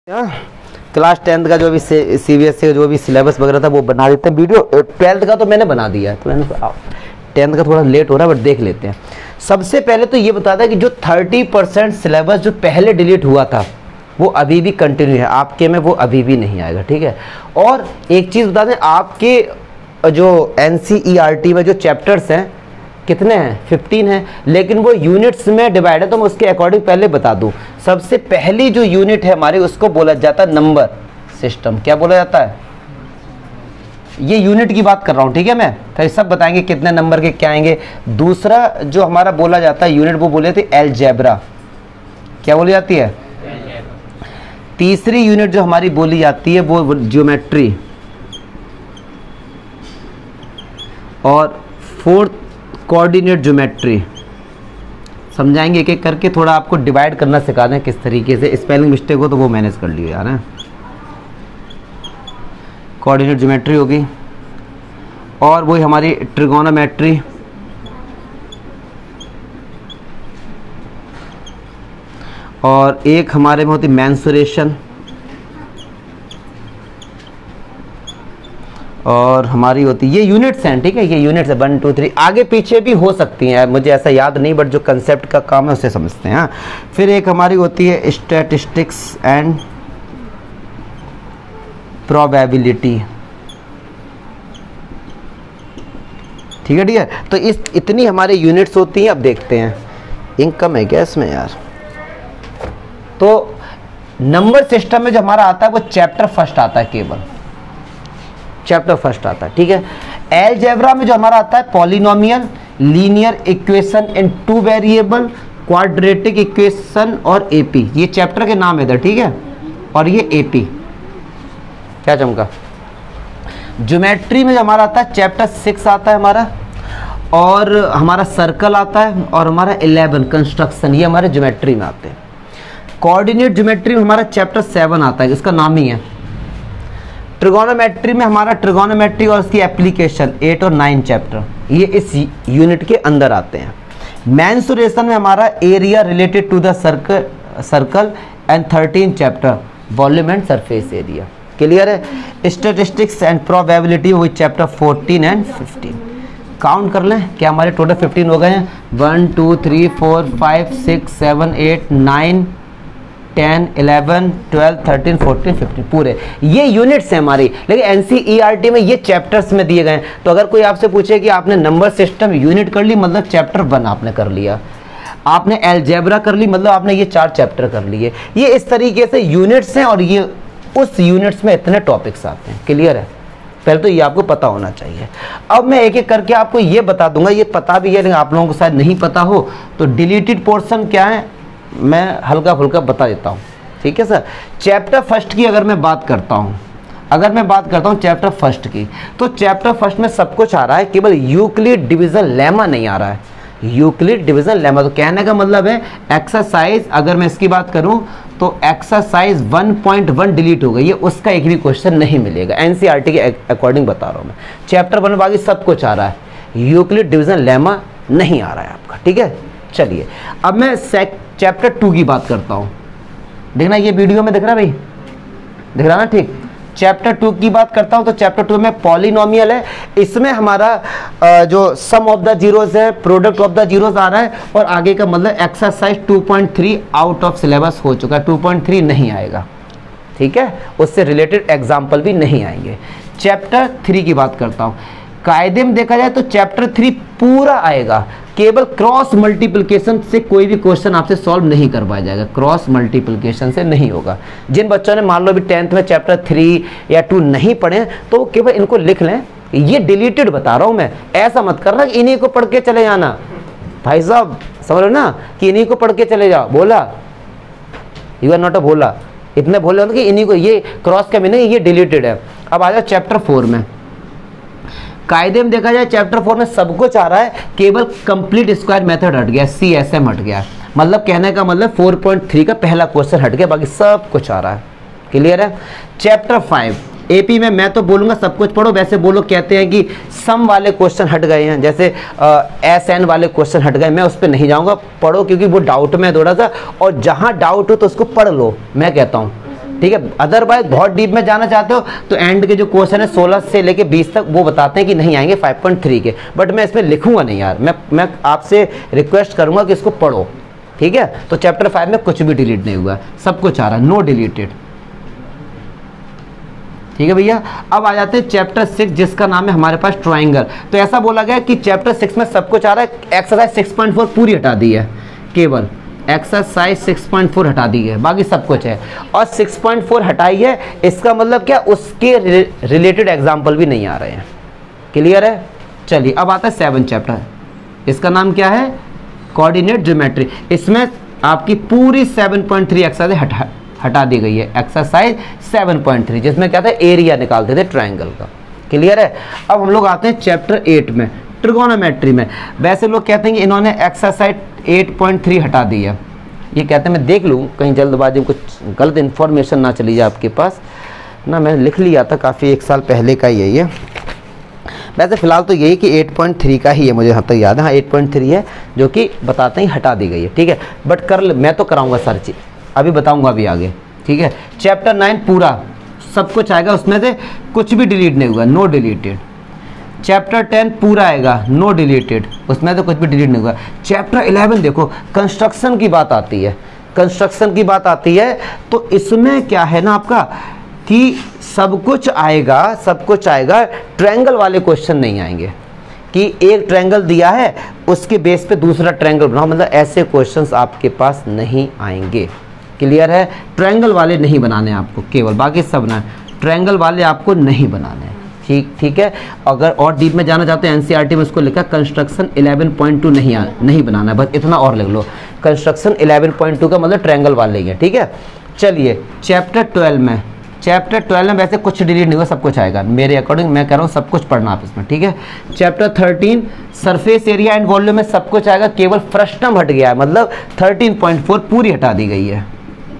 Class 10th का जो भी CBSE का जो भी सिलेबस वगैरह था वो बना देते हैं वीडियो। 12th का तो मैंने बना दिया है, तो मैंने 10th का थोड़ा लेट हो रहा है बट देख लेते हैं। सबसे पहले तो ये बताता है कि जो 30% सिलेबस जो पहले डिलीट हुआ था वो अभी भी कंटिन्यू है आपके में, वो अभी भी नहीं आएगा, ठीक है। और एक चीज़ बता दें, आपके जो NCERT में जो चैप्टर्स हैं कितने हैं, 15 हैं, लेकिन वो यूनिट्स में डिवाइड है, तो मैं उसके अकॉर्डिंग पहले बता दूं। सबसे पहली जो यूनिट है हमारी उसको बोला जाता है नंबर सिस्टम। क्या बोला जाता है? ये यूनिट की बात कर रहा हूं, ठीक है। मैं फिर सब बताएंगे कितने नंबर के क्या आएंगे। दूसरा जो हमारा बोला जाता है यूनिट वो बोले थे अलजेब्रा। क्या बोली जाती है? तीसरी यूनिट जो हमारी बोली जाती है वो ज्योमेट्री। और फोर्थ कोऑर्डिनेट ज्योमेट्री। समझाएंगे एक एक करके, थोड़ा आपको डिवाइड करना सिखा दें किस तरीके से। स्पेलिंग मिस्टेक हो तो वो मैनेज कर लियो यार। कोऑर्डिनेट ज्योमेट्री होगी और वही हमारी ट्रिगोनोमेट्री, और एक हमारे में होती मेंसुरेशन, और हमारी होती ये यूनिट्स हैं, ठीक है। ये यूनिट्स है 1 2 3, आगे पीछे भी हो सकती हैं, मुझे ऐसा याद नहीं, बट जो कंसेप्ट का काम है उसे समझते हैं। फिर एक हमारी होती है स्टैटिस्टिक्स एंड प्रोबेबिलिटी, ठीक है, ठीक है। तो इतनी हमारी यूनिट्स होती हैं। अब देखते हैं इंक कम है क्या इसमें यार। तो नंबर सिस्टम में जो हमारा आता है वो चैप्टर फर्स्ट आता है, केवल चैप्टर फर्स्ट आता है, ठीक है। अलजेब्रा में जो हमारा आता है polynomial, linear equation in 2 variable, quadratic equation और एपी, ये चैप्टर के नाम है इधर, ठीक है। और ये एपी क्या चमका। ज्योमेट्री में जो हमारा आता है चैप्टर 6 आता है हमारा, और हमारा सर्कल आता है, और हमारा 11 कंस्ट्रक्शन, ये हमारे ज्योमेट्री में आते हैं। कोऑर्डिनेट ज्योमेट्री में हमारा चैप्टर 7 आता है, इसका नाम ही है। ट्रिगोनोमेट्री में हमारा ट्रिगोनोमेट्री और उसकी एप्लीकेशन 8 और 9 चैप्टर, ये इस यूनिट के अंदर आते हैं। मेंसुरेशन में हमारा area related to the circle and 13 chapter, volume and surface area, clear है। स्टैटिस्टिक्स एंड प्रोबेबिलिटी वो चैप्टर 14 एंड 15। काउंट कर लें क्या हमारे टोटल 15 हो गए हैं। 1 2 3 4 5 6 7 8 9 10 11 12 13 14 15 पूरे ये यूनिट्स हैं हमारी। लेकिन NCERT में ये चैप्टर्स में दिए गए हैं। तो अगर कोई आपसे पूछे कि आपने नंबर सिस्टम यूनिट कर ली, मतलब चैप्टर 1 आपने कर लिया, आपने अलजेब्रा कर ली, मतलब आपने ये 4 चैप्टर कर लिए। ये इस तरीके से यूनिट्स हैं, और ये उस यूनिट्स में इतने टॉपिक्स आते हैं, क्लियर है। पहले तो ये आपको पता होना चाहिए। अब मैं एक एक करके आपको ये बता दूंगा, ये पता भी है लेकिन आप लोगों को शायद नहीं पता हो, तो डिलीटेड पोर्शन क्या है मैं हल्का फुल्का बता देता हूँ, ठीक है सर। चैप्टर फर्स्ट की अगर मैं बात करता हूँ, चैप्टर फर्स्ट की, तो चैप्टर फर्स्ट में सब कुछ आ रहा है, केवल यूक्लिड डिवीजन लेमा नहीं आ रहा है। यूक्लिड डिवीजन लेमा, तो कहने का मतलब है एक्सरसाइज, अगर मैं इसकी बात करूं तो एक्सरसाइज 1.1 डिलीट हो गई है, उसका एक भी क्वेश्चन नहीं मिलेगा। NCERT के अकॉर्डिंग बता रहा हूं मैं। चैप्टर 1 बाकी सब कुछ आ रहा है, यूक्लिड डिवीजन लेमा नहीं आ रहा है आपका, ठीक है। चलिए अब मैं चैप्टर 2 की बात करता हूं। देखना ये वीडियो में दिख रहा है भाई, दिख रहा ना, ठीक। चैप्टर 2 की बात करता हूं तो चैप्टर 2 में पॉलिनोमियल है। इसमें हमारा जो सम ऑफ द जीरोस है, प्रोडक्ट ऑफ द जीरोस आ रहा है, और आगे का मतलब एक्सरसाइज 2.3 आउट ऑफ सिलेबस हो चुका है, 2.3 नहीं आएगा, ठीक है। उससे रिलेटेड एग्जाम्पल भी नहीं आएंगे। चैप्टर 3 की बात करता हूं। कायदे में देखा जाए तो चैप्टर 3 पूरा आएगा, केवल क्रॉस मल्टीप्लिकेशन से कोई भी क्वेश्चन आपसे सॉल्व नहीं करवाया जाएगा, क्रॉस मल्टीप्लिकेशन से नहीं होगा। जिन बच्चों ने मान लो भी 10th में चैप्टर 3 या 2 नहीं पढ़े तो केवल इनको लिख लें, ये डिलीटेड बता रहा हूं मैं। ऐसा मत करना कि इन्हीं को पढ़ के चले जाना, भाई साहब समझ लो ना, कि इन्हीं को पढ़ के चले जाओ। बोला यू आर नॉट अ भोला, इतने भोले कि इन्हीं को, ये क्रॉस का मीनिंग ये डिलीटेड है। अब आ जाओ चैप्टर 4 में। कायदे में देखा जाए चैप्टर 4 में सब कुछ आ रहा है, केवल कंप्लीट स्क्वायर मेथड हट गया, CSM हट गया, मतलब कहने का मतलब 4.3 का पहला क्वेश्चन हट गया, बाकी सब कुछ आ रहा है, क्लियर है। चैप्टर 5 AP में मैं तो बोलूंगा सब कुछ पढ़ो, वैसे वो लोग कहते हैं कि सम वाले क्वेश्चन हट गए हैं, जैसे SN वाले क्वेश्चन हट गए, मैं उस पर नहीं जाऊंगा, पढ़ो क्योंकि वो डाउट में थोड़ा सा, और जहां डाउट हो तो उसको पढ़ लो। मैं कहता हूं ठीक है। अदरवाइज बहुत डीप में जाना चाहते हो तो एंड के जो क्वेश्चन है 16 से लेके 20 तक वो बताते हैं कि नहीं आएंगे 5.3 के, बट मैं इसमें लिखूंगा नहीं यार, मैं आपसे रिक्वेस्ट करूंगा कि इसको पढ़ो, ठीक है। तो चैप्टर 5 में कुछ भी डिलीट नहीं हुआ, सब कुछ आ रहा है, नो डिलीटेड, ठीक है भैया। अब आ जाते हैं चैप्टर 6 जिसका नाम है हमारे पास ट्राइंगल। तो ऐसा बोला गया कि चैप्टर 6 में सब कुछ आ रहा है, एक्सरसाइज 6.4 पूरी हटा दी है, केवल एक्सरसाइज 6.4 हटा दी है, बाकी सब कुछ है। और 6.4 हटाई है, इसका मतलब क्या, उसके रिलेटेड एग्जाम्पल भी नहीं आ रहे हैं, क्लियर है। चलिए अब आता है 7 चैप्टर, इसका नाम क्या है, कोऑर्डिनेट ज्योमेट्री। इसमें आपकी पूरी 7.3 एक्सरसाइज हटा दी गई है, एक्सरसाइज 7.3 जिसमें क्या था, एरिया निकालते थे ट्रायंगल का, क्लियर है। अब हम लोग आते हैं चैप्टर 8 में, ट्रिगोनोमेट्री में। वैसे लोग कहते हैं कि इन्होंने एक्सरसाइज 8.3 हटा दी है, ये कहते हैं, मैं देख लूँ कहीं जल्दबाजी में कुछ गलत इन्फॉर्मेशन ना चली जाए आपके पास ना, मैंने लिख लिया था काफ़ी, 1 साल पहले का ही है ये। वैसे फिलहाल तो यही कि 8.3 का ही है, मुझे यहाँ तक याद है, हाँ 8.3 है, जो कि बताते हैं हटा दी गई है, ठीक है। बट मैं तो कराऊंगा सर्च, अभी बताऊंगा अभी आगे, ठीक है। चैप्टर 9 पूरा सब कुछ आएगा, उसमें से कुछ भी डिलीट नहीं हुआ, नो डिलीटेड। चैप्टर 10 पूरा आएगा, नो डिलीटेड, उसमें तो कुछ भी डिलीट नहीं हुआ। चैप्टर 11 देखो, कंस्ट्रक्शन की बात आती है, कंस्ट्रक्शन की बात आती है, तो इसमें क्या है ना आपका कि सब कुछ आएगा, सब कुछ आएगा, ट्रायंगल वाले क्वेश्चन नहीं आएंगे कि एक ट्रायंगल दिया है उसके बेस पे दूसरा ट्रायंगल बनाओ, मतलब ऐसे क्वेश्चंस आपके पास नहीं आएंगे, क्लियर है। ट्रायंगल वाले नहीं बनाने आपको केवल, बाकी सब ना, ट्रायंगल वाले आपको नहीं बनाने, ठीक है। अगर और डीप में जाना चाहते हैं, एनसीईआरटी में उसको लिखा कंस्ट्रक्शन 11.2 नहीं बनाना है, बस इतना और लिख लो, कंस्ट्रक्शन 11.2 का मतलब ट्रायंगल वाले ही है, ठीक है। चलिए चैप्टर 12 में, चैप्टर 12 में वैसे कुछ डिलीट नहीं हुआ, सब कुछ आएगा मेरे अकॉर्डिंग, मैं कह रहा हूँ सब कुछ पढ़ना आप इसमें, ठीक है। Chapter 13 surface area and volume में सब कुछ आएगा, केवल फ्रस्टम हट गया है, मतलब 13.4 पूरी हटा दी गई है,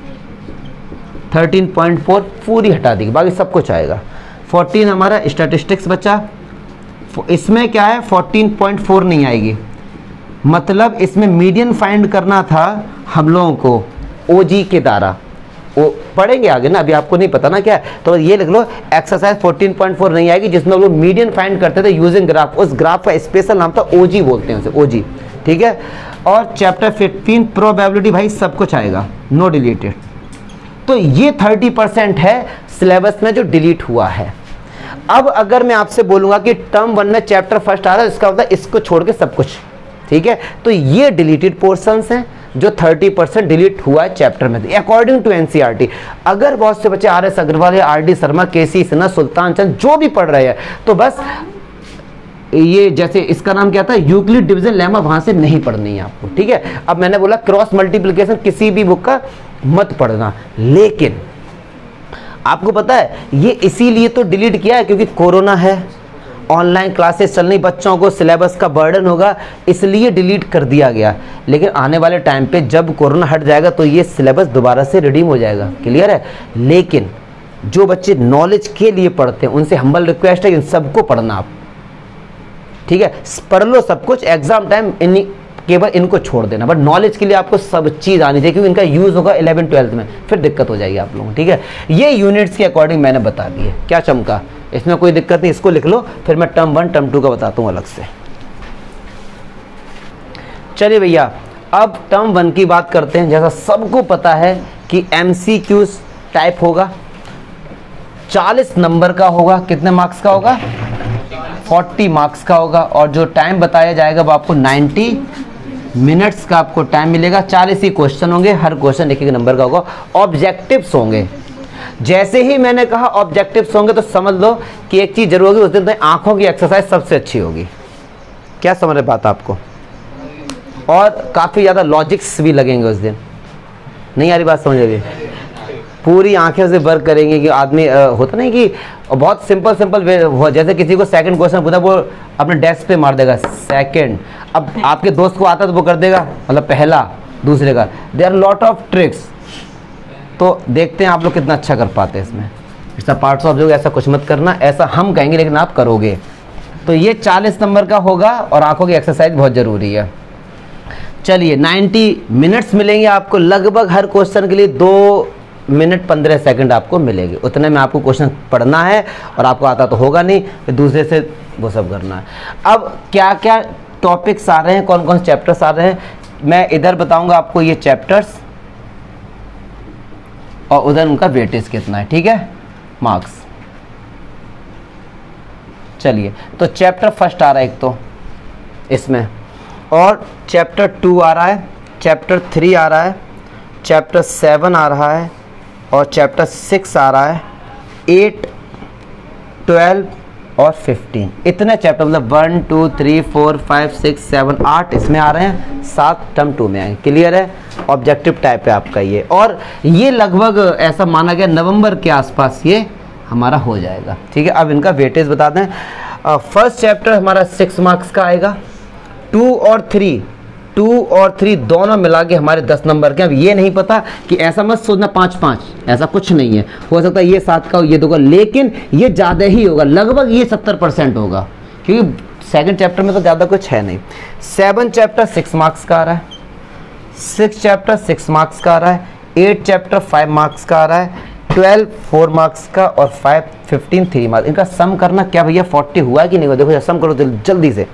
13.4 पूरी हटा दी गई, बाकी सब कुछ आएगा। 14 हमारा स्टैटिस्टिक्स बचा, इसमें क्या है 14.4 नहीं आएगी, मतलब इसमें मीडियन फाइंड करना था हम लोगों को ओजी के द्वारा, वो पढ़ेंगे आगे ना, अभी आपको नहीं पता ना क्या है, तो ये लिख लो एक्सरसाइज 14.4 नहीं आएगी, जिसमें लोग मीडियन फाइंड करते थे यूजिंग ग्राफ, उस ग्राफ का स्पेशल नाम था ओजी, बोलते हैं उसे ओजी, ठीक है। और चैप्टर 15 प्रोबेबिलिटी, भाई सब कुछ आएगा, नो डिलीटेड। तो ये 30% है सिलेबस में जो डिलीट हुआ है। अब अगर मैं आपसे बोलूंगा कि टर्म 1 में चैप्टर फर्स्ट आ रहा है, इसका मतलब इसको छोड़ के सब कुछ, ठीक है। तो ये डिलीटेड पोर्शंस हैं जो 30% डिलीट हुआ है चैप्टर में, अकॉर्डिंग टू एनसीईआरटी। अगर बहुत से बच्चे RS अग्रवाल या RD शर्मा, KC सिन्हा, सुल्तान चंद जो भी पढ़ रहे हैं, तो बस ये जैसे इसका नाम क्या था, यूक्लिड डिवीजन लेमा, वहां से नहीं पढ़नी है आपको, ठीक है। अब मैंने बोला क्रॉस मल्टीप्लिकेशन किसी भी बुक का मत पढ़ना, लेकिन आपको पता है ये इसीलिए तो डिलीट किया है क्योंकि कोरोना है, ऑनलाइन क्लासेस चल रही, बच्चों को सिलेबस का बर्डन होगा, इसलिए डिलीट कर दिया गया। लेकिन आने वाले टाइम पे जब कोरोना हट जाएगा तो ये सिलेबस दोबारा से रिडीम हो जाएगा, क्लियर है। लेकिन जो बच्चे नॉलेज के लिए पढ़ते हैं उनसे हम्बल रिक्वेस्ट है इन सबको पढ़ना आप, ठीक है। पढ़ लो सब कुछ, एग्जाम टाइम केवल इनको छोड़ देना, बट नॉलेज के लिए आपको सब चीज़ आनी चाहिए, क्योंकि इनका यूज़ होगा 11th-12th में, फिर दिक्कत हो जाएगी आप लोगों, ठीक है। ये यूनिट्स के अकॉर्डिंग मैंने बता दी है, क्या चमका, इसमें कोई दिक्कत नहीं, इसको लिख लो, फिर मैं टर्म 1 टर्म 2 का बताता हूँ अलग से। चलिए भैया अब टर्म 1 की बात करते हैं। जैसा सबको पता है कि MCQ टाइप होगा, 40 नंबर का होगा, कितने मार्क्स का होगा, 40 मार्क्स का होगा, और जो टाइम बताया जाएगा वो आपको 90 मिनट्स का आपको टाइम मिलेगा। 40 ही क्वेश्चन होंगे, हर क्वेश्चन एक नंबर का होगा। ऑब्जेक्टिव्स होंगे, जैसे ही मैंने कहा ऑब्जेक्टिव्स होंगे तो समझ लो कि एक चीज जरूर होगी, उस दिन तो आंखों की एक्सरसाइज सबसे अच्छी होगी, क्या समझ रहे बात आपको, और काफी ज्यादा लॉजिक्स भी लगेंगे उस दिन, नहीं आ रही बात समझ रही, पूरी आंखें से वर्क करेंगे कि आदमी होता नहीं कि बहुत सिंपल जैसे किसी को सेकंड क्वेश्चन पूछा वो अपने डेस्क पे मार देगा सेकंड, अब आपके दोस्त को आता तो वो कर देगा, मतलब पहला दूसरे का, there are lot of tricks. तो देखते हैं आप लोग कितना अच्छा कर पाते हैं इसमें। इसका पार्ट्स ऑफ जो ऐसा कुछ मत करना, ऐसा हम कहेंगे लेकिन आप करोगे। तो ये 40 नंबर का होगा और आंखों की एक्सरसाइज बहुत ज़रूरी है। चलिए 90 मिनट्स मिलेंगे आपको लगभग हर क्वेश्चन के लिए, 2 मिनट 15 सेकंड आपको मिलेगी, उतने में आपको क्वेश्चन पढ़ना है और आपको आता तो होगा नहीं, फिर दूसरे से वो सब करना है। अब क्या क्या टॉपिक्स आ रहे हैं, कौन कौन से चैप्टर्स आ रहे हैं, मैं इधर बताऊंगा आपको ये चैप्टर्स और उधर उनका वेटेज कितना है, ठीक है, मार्क्स। चलिए, तो चैप्टर फर्स्ट आ रहा है एक तो इसमें, और चैप्टर 2 आ रहा है, चैप्टर 3 आ रहा है, चैप्टर 7 आ रहा है और चैप्टर 6 आ रहा है, 8, 12 और 15, इतने चैप्टर, मतलब 1 2 3 4 5 6 7 8 इसमें आ रहे हैं, 7 टर्म 2 में आएंगे। क्लियर है, ऑब्जेक्टिव टाइप है आपका ये, और ये लगभग ऐसा माना गया नवंबर के आसपास ये हमारा हो जाएगा, ठीक है। अब इनका वेटेज बताते हैं। फर्स्ट चैप्टर हमारा 6 मार्क्स का आएगा, 2 और 3 दोनों मिला के हमारे 10 नंबर के। अब ये नहीं पता कि ऐसा मत सोचना 5-5, ऐसा कुछ नहीं है, हो सकता है ये 7 का हो, ये 2 का, लेकिन ये ज़्यादा ही होगा, लगभग ये 70% होगा, क्योंकि सेकंड चैप्टर में तो ज़्यादा कुछ है नहीं। 7 चैप्टर 6 मार्क्स का आ रहा है, 6 चैप्टर 6 मार्क्स का आ रहा है, 8 चैप्टर 5 मार्क्स का आ रहा है, 12 4 मार्क्स का और 15 3 मार्क्स। इनका सम करना क्या भैया 40 हुआ कि नहीं हुआ, देखो सम करो जल्दी से,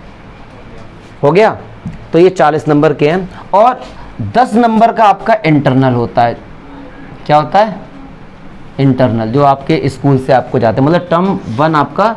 हो गया, तो ये 40 नंबर के हैं। और 10 नंबर का आपका इंटरनल होता है, क्या होता है, इंटरनल, जो आपके स्कूल से आपको जाते हैं, मतलब टर्म 1 आपका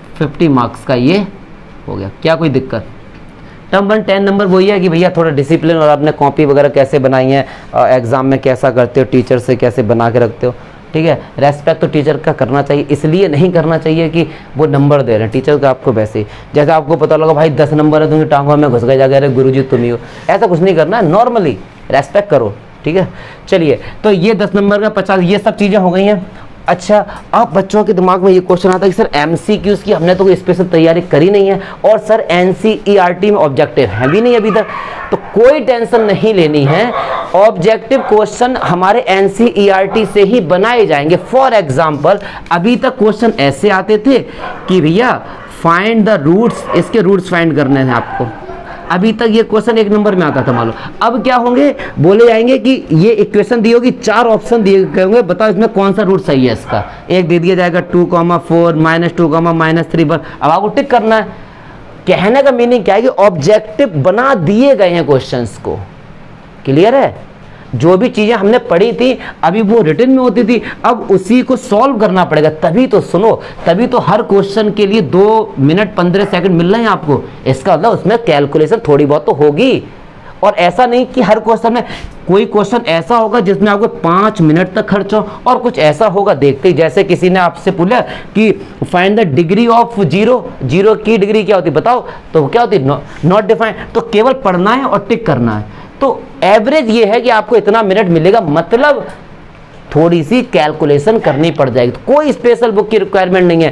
50 मार्क्स का ये हो गया। क्या कोई दिक्कत, टर्म 1 10 नंबर वही है कि भैया थोड़ा डिसिप्लिन और आपने कॉपी वगैरह कैसे बनाई है, एग्जाम में कैसा करते हो, टीचर से कैसे बना के रखते हो, ठीक है। रेस्पेक्ट तो टीचर का करना चाहिए, इसलिए नहीं करना चाहिए कि वो नंबर दे रहे हैं, टीचर का आपको वैसे ही, जैसे आपको पता लगा भाई 10 नंबर है, तुम्हें टांगों में घुस गए जाकर, अरे गुरुजी तुम ही हो, ऐसा कुछ नहीं करना है, नॉर्मली रेस्पेक्ट करो, ठीक है। चलिए, तो ये 10 नंबर का 50, ये सब चीज़ें हो गई हैं। अच्छा, अब बच्चों के दिमाग में ये क्वेश्चन आता है कि सर MCQs की हमने तो कोई स्पेशल तैयारी करी नहीं है, और सर NCERT में ऑब्जेक्टिव है भी नहीं अभी तक, तो कोई टेंशन नहीं लेनी है, ऑब्जेक्टिव क्वेश्चन हमारे NCERT से ही बनाए जाएंगे। फॉर एग्जाम्पल, अभी तक क्वेश्चन ऐसे आते थे कि भैया फाइंड द रूट्स, इसके रूट्स फाइंड करने हैं आपको, अभी तक ये क्वेश्चन 1 नंबर में आता था मान लो। अब क्या होंगे, बोले जाएंगे कि ये इक्वेशन दी होगी, 4 ऑप्शन दिए गए होंगे, बताओ इसमें कौन सा रूट सही है इसका, एक दे दिया जाएगा 2, 4 -2, -3 पर, अब आपको टिक करना है। कहने का मीनिंग क्या है कि ऑब्जेक्टिव बना दिए गए हैं क्वेश्चंस को। क्लियर है, जो भी चीजें हमने पढ़ी थी अभी वो रिटन में होती थी, अब उसी को सॉल्व करना पड़ेगा, तभी तो सुनो, तभी तो हर क्वेश्चन के लिए 2 मिनट 15 सेकंड मिल रहे हैं आपको, इसका मतलब उसमें कैलकुलेशन थोड़ी बहुत तो होगी। और ऐसा नहीं कि हर क्वेश्चन में, कोई क्वेश्चन ऐसा होगा जिसमें आपको 5 मिनट तक खर्च हो, और कुछ ऐसा होगा देखते ही, जैसे किसी ने आपसे पूछा कि find the degree of zero, zero की डिग्री क्या होती बताओ, तो क्या होती, नॉट डिफाइंड, तो केवल पढ़ना है और टिक करना है। तो एवरेज ये है कि आपको इतना मिनट मिलेगा, मतलब थोड़ी सी कैलकुलेशन करनी पड़ जाएगी, तो कोई स्पेशल बुक की रिक्वायरमेंट नहीं है।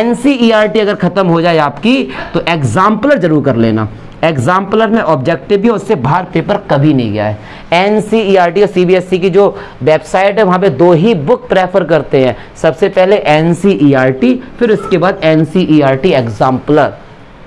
NCERT अगर खत्म हो जाए आपकी तो एग्जाम्पलर जरूर कर लेना, एग्जाम्पलर में ऑब्जेक्टिव भी, उससे बाहर पेपर कभी नहीं गया है। NCERT और CBSE की जो वेबसाइट है वहां पे 2 ही बुक प्रेफर करते हैं, सबसे पहले NCERT, फिर उसके बाद NCERT एग्जाम्पलर,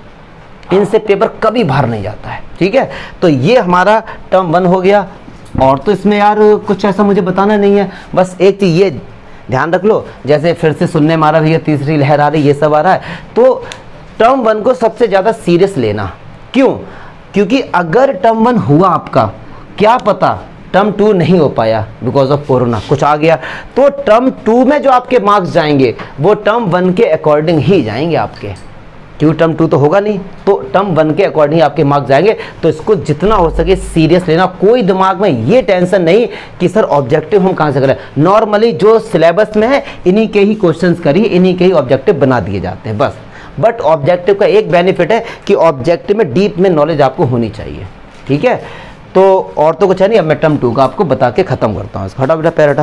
इनसे पेपर कभी बाहर नहीं जाता है, ठीक है। तो ये हमारा टर्म 1 हो गया, और तो इसमें यार कुछ ऐसा मुझे बताना नहीं है, बस एक चीज ये ध्यान रख लो, जैसे फिर से सुनने मारा भैया तीसरी लहर आ रही, ये सब आ रहा है, तो टर्म 1 को सबसे ज्यादा सीरियस लेना। क्यों? क्योंकि अगर टर्म 1 हुआ आपका, क्या पता टर्म 2 नहीं हो पाया बिकॉज ऑफ कोरोना, कुछ आ गया, तो टर्म 2 में जो आपके मार्क्स जाएंगे वो टर्म 1 के अकॉर्डिंग ही जाएंगे आपके, क्योंकि टर्म 2 तो होगा नहीं, तो टर्म 1 के अकॉर्डिंग आपके मार्क्स जाएंगे। तो इसको जितना हो सके सीरियस लेना, कोई दिमाग में ये टेंशन नहीं कि सर ऑब्जेक्टिव हम कहाँ से करें, नॉर्मली जो सिलेबस में है इन्हीं के ही क्वेश्चंस करिए, इन्हीं के ही ऑब्जेक्टिव बना दिए जाते हैं बस। बट ऑब्जेक्टिव का एक बेनिफिट है कि ऑब्जेक्टिव में डीप में नॉलेज आपको होनी चाहिए, ठीक है। तो और तो कुछ है नहीं, अब मैं टर्म 2 का आपको बता के खत्म करता हूँ। हटा बेटा पैर हटा।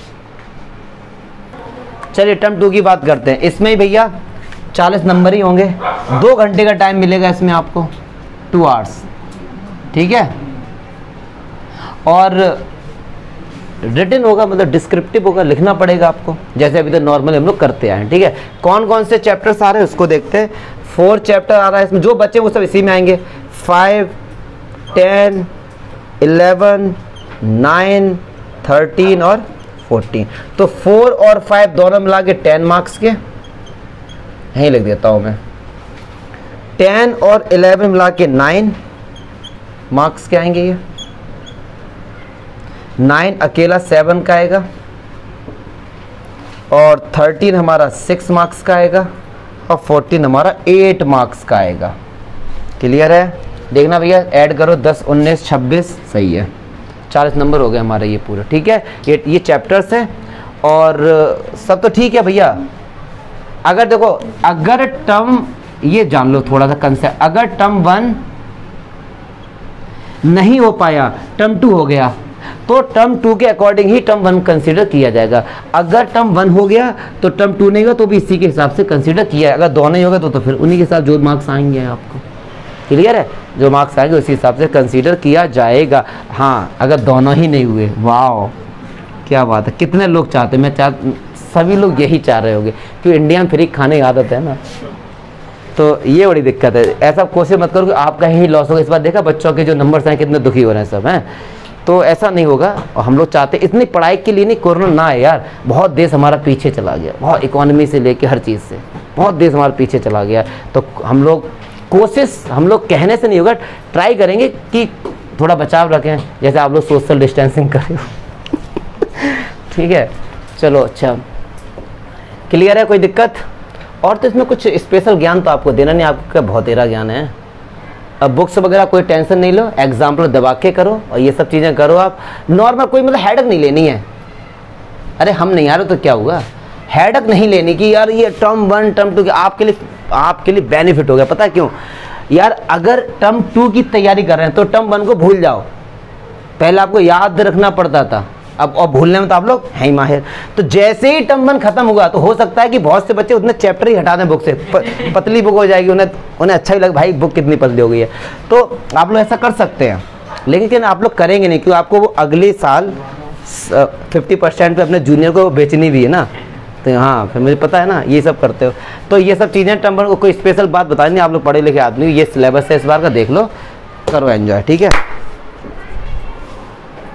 चलिए टर्म 2 की बात करते हैं। इसमें ही भैया 40 नंबर ही होंगे, 2 घंटे का टाइम मिलेगा इसमें आपको, 2 आवर्स, ठीक है। और रिटन होगा, मतलब डिस्क्रिप्टिव होगा, लिखना पड़ेगा आपको, जैसे अभी तो नॉर्मल हम लोग करते आए हैं, ठीक है। कौन कौन से चैप्टर्स आ रहे हैं उसको देखते हैं। 4 चैप्टर आ रहा है इसमें, जो बच्चे वो सब इसी में आएंगे, 5, 10, 11, 9, 13 और 14। तो 4 और 5 दोनों मिला के 10 मार्क्स के, यहीं लिख देता हूँ मैं। 10 और 11 मिला के 9 मार्क्स के आएंगे। ये 9 अकेला 7 का आएगा, और 13 हमारा 6 मार्क्स का आएगा, और 14 हमारा 8 मार्क्स का आएगा। क्लियर है? देखना भैया, ऐड करो 10, 19, 26, सही है, 40 नंबर हो गए हमारे ये पूरे। ठीक है, ये चैप्टर्स हैं और सब तो ठीक है भैया। अगर देखो, अगर टर्म, ये जान लो थोड़ा सा कंसेप्ट, अगर टर्म 1 नहीं हो पाया, टर्म 2 हो गया, तो टर्म 2 के अकॉर्डिंग ही टर्म 1 कंसीडर किया जाएगा। अगर टर्म 1 हो गया तो टर्म 2 नहीं होगा तो भी इसी के हिसाब से कंसीडर किया है। अगर दोनों ही होगा तो फिर उन्हीं के साथ जो मार्क्स आएंगे आपको। क्लियर है? जो मार्क्स आएंगे उसी हिसाब से कंसीडर किया जाएगा। हाँ, अगर दोनों ही नहीं हुए, वाह क्या बात है। कितने लोग चाहते हैं, सभी लोग यही चाह रहे होंगे, क्योंकि इंडिया में फ्री खाने की आदत है ना, तो ये बड़ी दिक्कत है। ऐसा कोशिश मत करो कि आपका ही लॉस होगा। इस बार देखा बच्चों के जो नंबर्स हैं कितने दुखी हो रहे हैं सब हैं, तो ऐसा नहीं होगा। और हम लोग चाहते इतनी पढ़ाई के लिए नहीं, कोरोना ना है यार, बहुत देश हमारा पीछे चला गया, बहुत इकोनॉमी से लेके हर चीज़ से बहुत देश हमारा पीछे चला गया। तो हम लोग कोशिश, हम लोग कहने से नहीं होगा, ट्राई करेंगे कि थोड़ा बचाव रखें, जैसे आप लोग सोशल डिस्टेंसिंग करें। ठीक है, चलो अच्छा, क्लियर है? कोई दिक्कत? और तो इसमें कुछ स्पेशल ज्ञान तो आपको देना नहीं, आपका बहुत तेरा ज्ञान है। अब बुक्स वगैरह कोई टेंशन नहीं लो, एग्जाम्पल दबा के करो और ये सब चीज़ें करो आप। नॉर्मल कोई मतलब हेडक नहीं लेनी है। अरे हम नहीं आ रहे तो क्या हुआ, हेडक नहीं लेनी कि यार ये टर्म 1 टर्म 2 आपके लिए बेनिफिट हो गया। पता है क्यों यार? अगर टर्म 2 की तैयारी कर रहे हैं तो टर्म 1 को भूल जाओ। पहले आपको याद रखना पड़ता था, अब और भूलने में तो आप लोग हैं ही माहिर। तो जैसे ही टर्म 1 खत्म होगा तो हो सकता है कि बहुत से बच्चे उतने चैप्टर ही हटा दें बुक से, पतली बुक हो जाएगी, उन्हें अच्छा ही लगे भाई बुक कितनी पतली हो गई है। तो आप लोग ऐसा कर सकते हैं, लेकिन आप लोग करेंगे नहीं, क्योंकि आपको वो अगले साल 50% पे अपने जूनियर को बेचनी भी है ना। तो हाँ, फिर मुझे पता है ना ये सब करते हो। तो ये सब चीज़ें टर्म 1 को कोई स्पेशल बात बतानी नहीं, आप लोग पढ़े लिखे आदमी, ये सिलेबस है इस बार का, देख लो, करो एंजॉय। ठीक है।